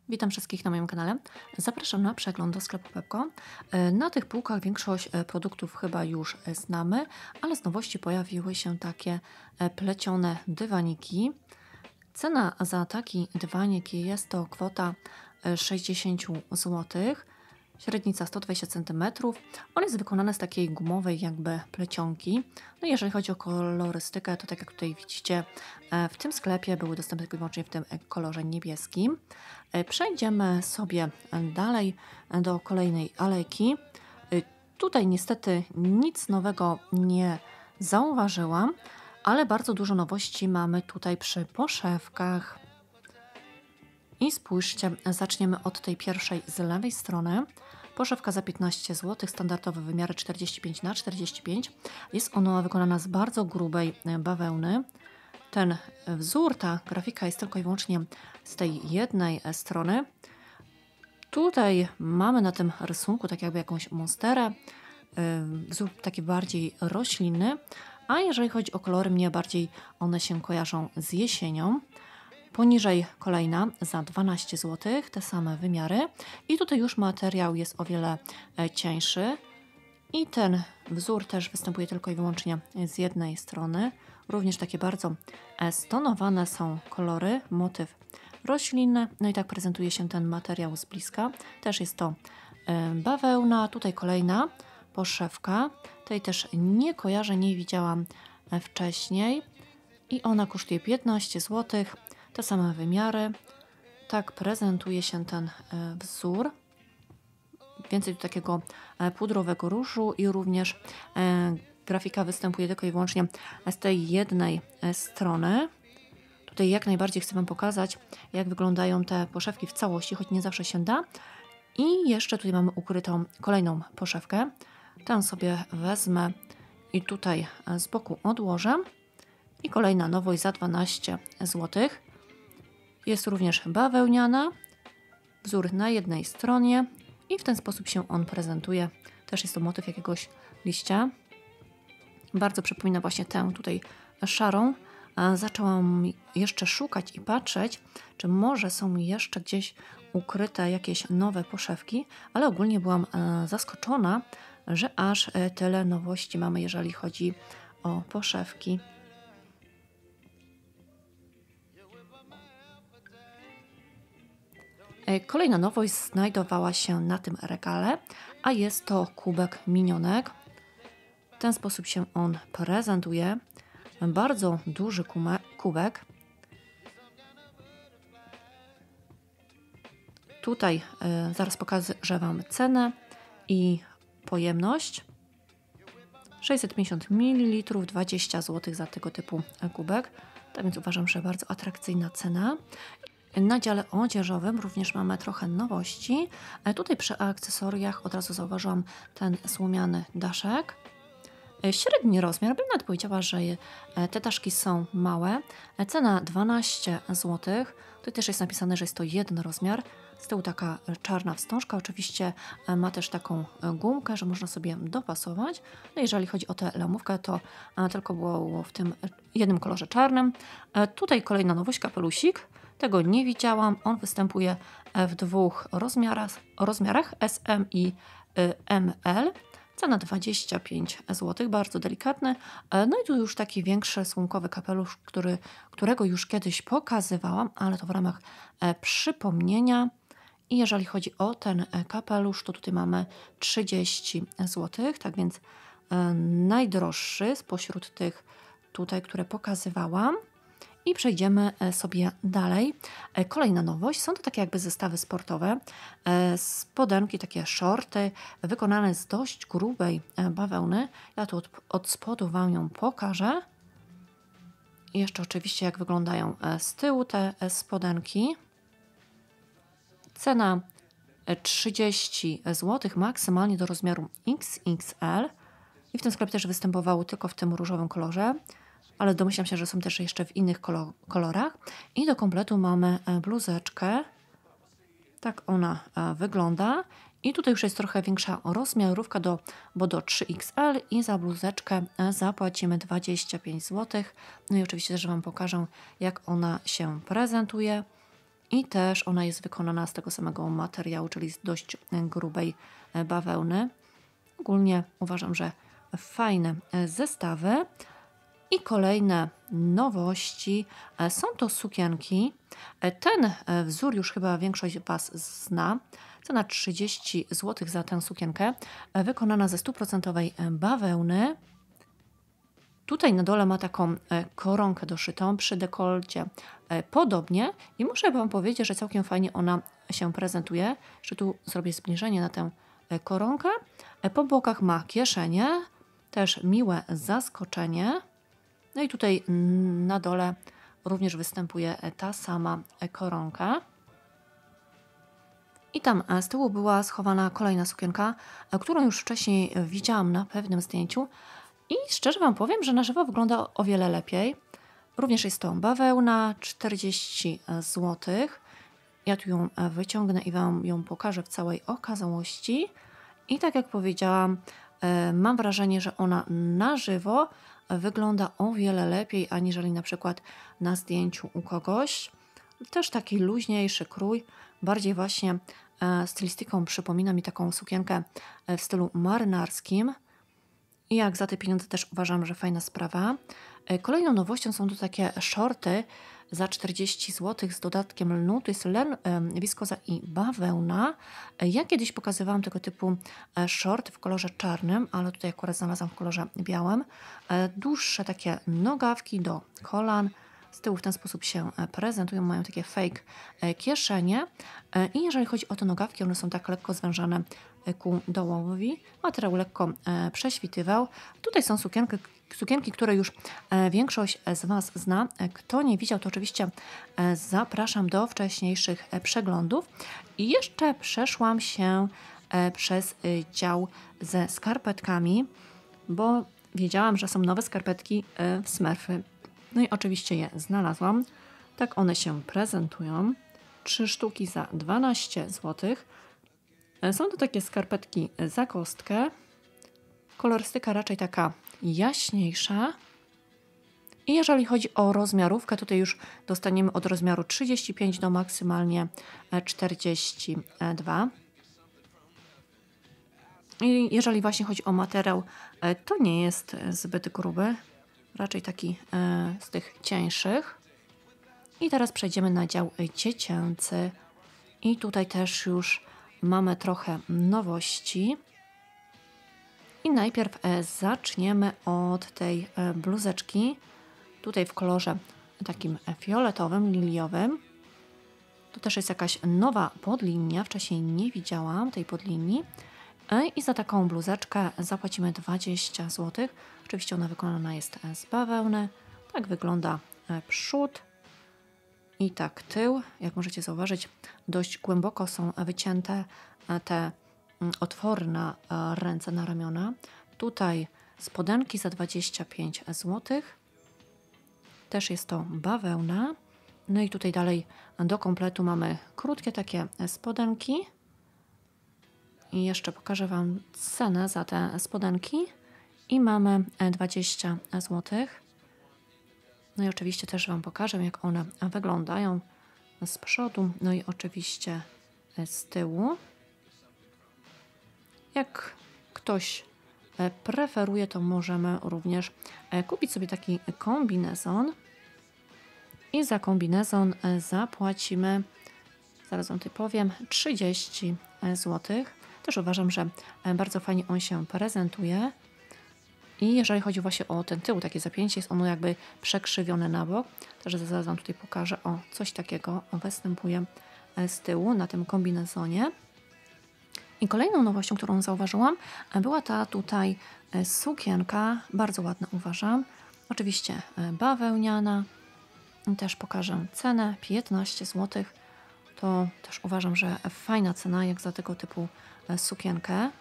Witam wszystkich na moim kanale. Zapraszam na przegląd do sklepu Pepco. Na tych półkach większość produktów chyba już znamy, ale z nowości pojawiły się takie plecione dywaniki. Cena za taki dywanik jest to kwota 60 zł. Średnica 120 cm. On jest wykonany z takiej gumowej jakby plecionki. No i jeżeli chodzi o kolorystykę, to tak jak tutaj widzicie, w tym sklepie były dostępne tylko i wyłącznie w tym kolorze niebieskim. Przejdziemy sobie dalej do kolejnej alejki. Tutaj niestety nic nowego nie zauważyłam, ale bardzo dużo nowości mamy tutaj przy poszewkach. I spójrzcie, zaczniemy od tej pierwszej z lewej strony. Poszewka za 15 zł, standardowe wymiary 45 na 45. Jest ona wykonana z bardzo grubej bawełny. Ten wzór, ta grafika jest tylko i wyłącznie z tej jednej strony. Tutaj mamy na tym rysunku tak jakby jakąś monsterę, wzór taki bardziej roślinny, a jeżeli chodzi o kolory, mnie bardziej one się kojarzą z jesienią. Poniżej kolejna za 12 zł, te same wymiary i tutaj już materiał jest o wiele cieńszy i ten wzór też występuje tylko i wyłącznie z jednej strony. Również takie bardzo stonowane są kolory, motyw roślinny, no i tak prezentuje się ten materiał z bliska. Też jest to bawełna, tutaj kolejna poszewka, tej też nie kojarzę, nie widziałam wcześniej i ona kosztuje 15 zł. Te same wymiary. Tak prezentuje się ten wzór. Więcej do takiego pudrowego różu i również grafika występuje tylko i wyłącznie z tej jednej strony. Tutaj jak najbardziej chcę Wam pokazać, jak wyglądają te poszewki w całości, choć nie zawsze się da. I jeszcze tutaj mamy ukrytą kolejną poszewkę. Tę sobie wezmę i tutaj z boku odłożę. I kolejna nowość za 12 zł. Jest również bawełniana, wzór na jednej stronie i w ten sposób się on prezentuje. Też jest to motyw jakiegoś liścia. Bardzo przypomina właśnie tę tutaj szarą. Zaczęłam jeszcze szukać i patrzeć, czy może są jeszcze gdzieś ukryte jakieś nowe poszewki, ale ogólnie byłam zaskoczona, że aż tyle nowości mamy, jeżeli chodzi o poszewki. Kolejna nowość znajdowała się na tym regale, a jest to kubek minionek. W ten sposób się on prezentuje. Bardzo duży kubek. Tutaj zaraz pokażę Wam cenę i pojemność. 650 ml, 20 zł za tego typu kubek. Tak więc uważam, że bardzo atrakcyjna cena. Na dziale odzieżowym również mamy trochę nowości. Tutaj przy akcesoriach od razu zauważyłam ten słomiany daszek. Średni rozmiar, bym nawet powiedziała, że te daszki są małe. Cena 12 zł. Tutaj też jest napisane, że jest to jeden rozmiar. Z tyłu taka czarna wstążka. Oczywiście ma też taką gumkę, że można sobie dopasować. No jeżeli chodzi o tę lamówkę, to tylko było w tym jednym kolorze czarnym. Tutaj kolejna nowość, kapelusik. Tego nie widziałam. On występuje w dwóch rozmiarach SM i ML. Cena 25 zł, bardzo delikatny. No i tu już taki większy słomkowy kapelusz, którego już kiedyś pokazywałam, ale to w ramach przypomnienia. I jeżeli chodzi o ten kapelusz, to tutaj mamy 30 zł, tak więc najdroższy spośród tych tutaj, które pokazywałam. I przejdziemy sobie dalej. Kolejna nowość, są to takie jakby zestawy sportowe, spodenki, takie shorty, wykonane z dość grubej bawełny. Ja tu od spodu Wam ją pokażę. I jeszcze oczywiście jak wyglądają z tyłu te spodenki. Cena 30 zł, maksymalnie do rozmiaru XXL. I w tym sklepie też występowały tylko w tym różowym kolorze. Ale domyślam się, że są też jeszcze w innych kolorach. I do kompletu mamy bluzeczkę. Tak ona wygląda. I tutaj już jest trochę większa rozmiarówka, bo do 3XL i za bluzeczkę zapłacimy 25 zł. No i oczywiście też Wam pokażę, jak ona się prezentuje. I też ona jest wykonana z tego samego materiału, czyli z dość grubej bawełny. Ogólnie uważam, że fajne zestawy. I kolejne nowości są to sukienki. Ten wzór już chyba większość Was zna. Cena 30 zł za tę sukienkę, wykonana ze 100% bawełny. Tutaj na dole ma taką koronkę doszytą, przy dekolcie podobnie i muszę Wam powiedzieć, że całkiem fajnie ona się prezentuje. Że tu zrobię zbliżenie na tę koronkę. Po bokach ma kieszenie, też miłe zaskoczenie. No i tutaj na dole również występuje ta sama koronka. I tam z tyłu była schowana kolejna sukienka, którą już wcześniej widziałam na pewnym zdjęciu. I szczerze Wam powiem, że na żywo wygląda o wiele lepiej. Również jest to bawełna, 40 zł. Ja tu ją wyciągnę i Wam ją pokażę w całej okazałości. I tak jak powiedziałam, mam wrażenie, że ona na żywo wygląda o wiele lepiej, aniżeli na przykład na zdjęciu u kogoś. Też taki luźniejszy krój, bardziej właśnie stylistyką przypomina mi taką sukienkę w stylu marynarskim. I jak za te pieniądze też uważam, że fajna sprawa. Kolejną nowością są tu takie shorty za 40 zł z dodatkiem lnu. To jest len, wiskoza i bawełna. Ja kiedyś pokazywałam tego typu shorty w kolorze czarnym, ale tutaj akurat znalazłam w kolorze białym. Dłuższe takie nogawki do kolan. Z tyłu w ten sposób się prezentują, mają takie fake kieszenie. I jeżeli chodzi o te nogawki, one są tak lekko zwężane ku dołowi. Materiał lekko prześwitywał. Tutaj są sukienki, które już większość z Was zna. Kto nie widział, to oczywiście zapraszam do wcześniejszych przeglądów. I jeszcze przeszłam się przez dział ze skarpetkami, bo wiedziałam, że są nowe skarpetki w Smurfy. No i oczywiście je znalazłam. Tak one się prezentują. 3 sztuki za 12 zł. Są to takie skarpetki za kostkę. Kolorystyka raczej taka jaśniejsza. I jeżeli chodzi o rozmiarówkę, tutaj już dostaniemy od rozmiaru 35 do maksymalnie 42. I jeżeli właśnie chodzi o materiał, to nie jest zbyt gruby. Raczej taki z tych cieńszych. I teraz przejdziemy na dział dziecięcy. I tutaj też już mamy trochę nowości. I najpierw zaczniemy od tej bluzeczki. Tutaj w kolorze takim fioletowym, liliowym. To też jest jakaś nowa podlinia. Wcześniej nie widziałam tej podlinii. I za taką bluzeczkę zapłacimy 20 zł. Oczywiście ona wykonana jest z bawełny. Tak wygląda przód i tak tył. Jak możecie zauważyć, dość głęboko są wycięte te otwory na ręce, na ramiona. Tutaj spodenki za 25 zł. Też jest to bawełna. No i tutaj dalej do kompletu mamy krótkie takie spodenki. I jeszcze pokażę Wam cenę za te spodenki. I mamy 20 zł. No i oczywiście też Wam pokażę, jak one wyglądają z przodu, no i oczywiście z tyłu. Jak ktoś preferuje, to możemy również kupić sobie taki kombinezon. I za kombinezon zapłacimy, zaraz Wam tutaj powiem, 30 zł. Też uważam, że bardzo fajnie on się prezentuje. I jeżeli chodzi właśnie o ten tył, takie zapięcie, jest ono jakby przekrzywione na bok. Także zaraz Wam tutaj pokażę. O, coś takiego występuje z tyłu na tym kombinezonie. I kolejną nowością, którą zauważyłam, była ta tutaj sukienka. Bardzo ładna uważam. Oczywiście bawełniana. Też pokażę cenę. 15 zł. To też uważam, że fajna cena jak za tego typu sukienkę.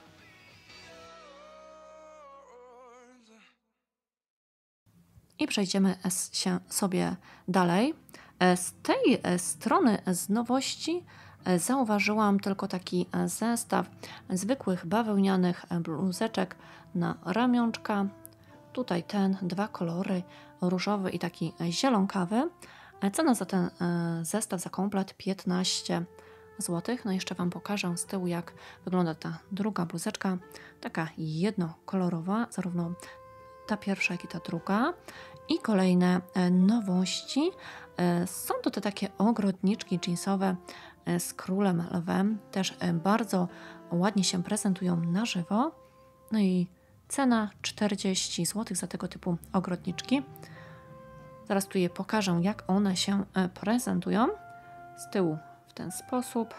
I przejdziemy się sobie dalej. Z tej strony z nowości zauważyłam tylko taki zestaw zwykłych bawełnianych bluzeczek na ramionczka. Tutaj dwa kolory, różowy i taki zielonkawy. Cena za ten zestaw, za komplet 15 zł. No jeszcze Wam pokażę z tyłu, jak wygląda ta druga bluzeczka. Taka jednokolorowa, zarówno ta pierwsza, jak i ta druga. I kolejne nowości. Są to te takie ogrodniczki jeansowe z królem lwem. Też bardzo ładnie się prezentują na żywo. No i cena 40 zł za tego typu ogrodniczki. Zaraz tu je pokażę, jak one się prezentują. Z tyłu w ten sposób.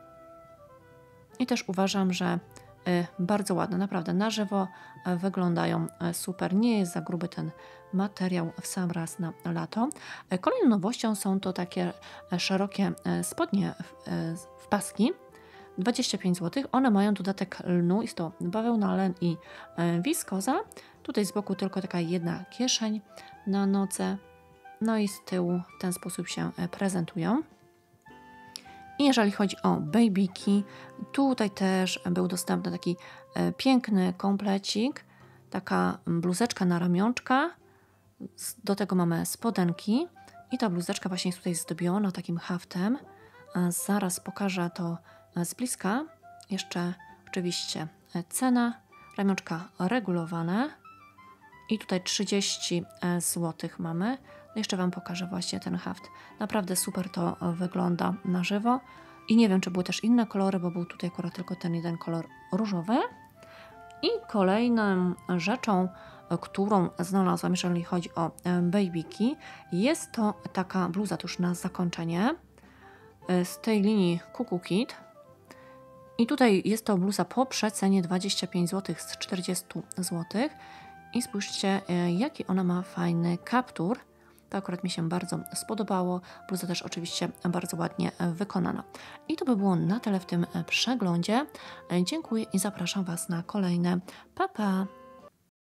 I też uważam, że bardzo ładne, naprawdę na żywo wyglądają super. Nie jest za gruby ten materiał w sam raz na lato. Kolejną nowością są to takie szerokie spodnie w paski. 25 zł. One mają dodatek lnu, jest to bawełna, len i wiskoza. Tutaj z boku tylko taka jedna kieszeń na nodze. No i z tyłu w ten sposób się prezentują. I jeżeli chodzi o babyki, tutaj też był dostępny taki piękny komplecik, taka bluzeczka na ramionczka, do tego mamy spodenki i ta bluzeczka właśnie jest tutaj zdobiona takim haftem. Zaraz pokażę to z bliska. Jeszcze oczywiście cena, ramionczka regulowane i tutaj 30 zł mamy. Jeszcze Wam pokażę właśnie ten haft. Naprawdę super to wygląda na żywo. I nie wiem, czy były też inne kolory, bo był tutaj akurat tylko ten jeden kolor różowy. I kolejną rzeczą, którą znalazłam, jeżeli chodzi o babyki, jest to taka bluza tuż na zakończenie z tej linii Kuku Kid. I tutaj jest to bluza po przecenie 25 zł z 40 zł. I spójrzcie, jaki ona ma fajny kaptur. To akurat mi się bardzo spodobało. Bluza też oczywiście bardzo ładnie wykonana. I to by było na tyle w tym przeglądzie. Dziękuję i zapraszam Was na kolejne. Pa, pa!